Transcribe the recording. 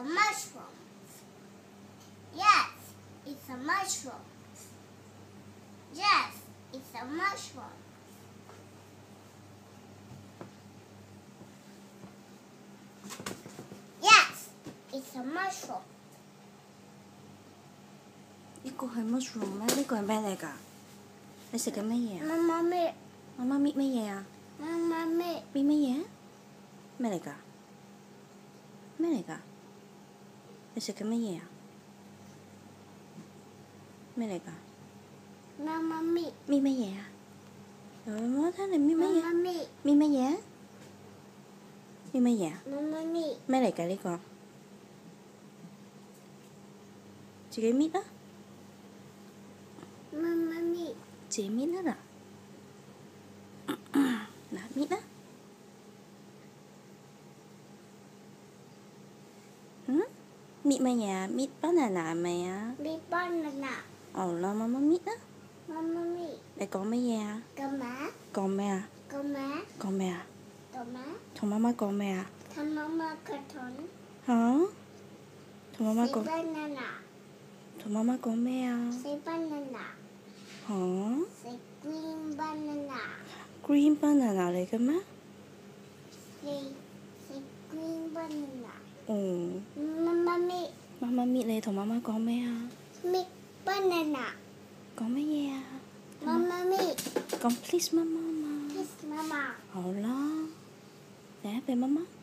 a mushroom. Yes, it's a mushroom. Yes, it's a mushroom. Yes, it's a mushroom. 呢個係 mushroom 咩？呢個係咩嚟㗎？你食緊乜嘢啊？ 媽媽搣， 媽媽搣乜嘢啊？ 媽媽搣， 搣乜嘢？咩嚟㗎？咩嚟㗎？你食緊乜嘢啊？咩嚟㗎？ 媽媽搣， 搣乜嘢啊？我睇你搣乜嘢？ 媽媽搣， 搣乜嘢？搣乜嘢啊？ 媽媽搣， 咩嚟㗎呢個？自己搣啦， 媽媽搣， 自己搣啦嗱，嗱搣啦。搣乜嘢啊？搣 banana 係咪啊？ 搣 banana。 好啦，媽媽搣啦。 媽媽搣， 你講乜嘢啊？ 幹嘛？ 講咩啊？ 幹嘛？ 講咩啊？ 幹嘛？ 同媽媽講咩啊？ 同媽媽溝通。 嚇？同媽媽食講。 banana。 同媽媽講咩啊？ 食 banana。 嚇食 green banana。 ？Green banana 嚟嘅咩？ 食 green banana。 哦。 媽媽搣， 媽媽搣你同媽媽講咩啊？ 搣 banana。 講乜嘢啊？ 媽媽搣， 講 please 媽媽嘛。 kiss 媽媽。 好啦，嚟啊，俾媽媽。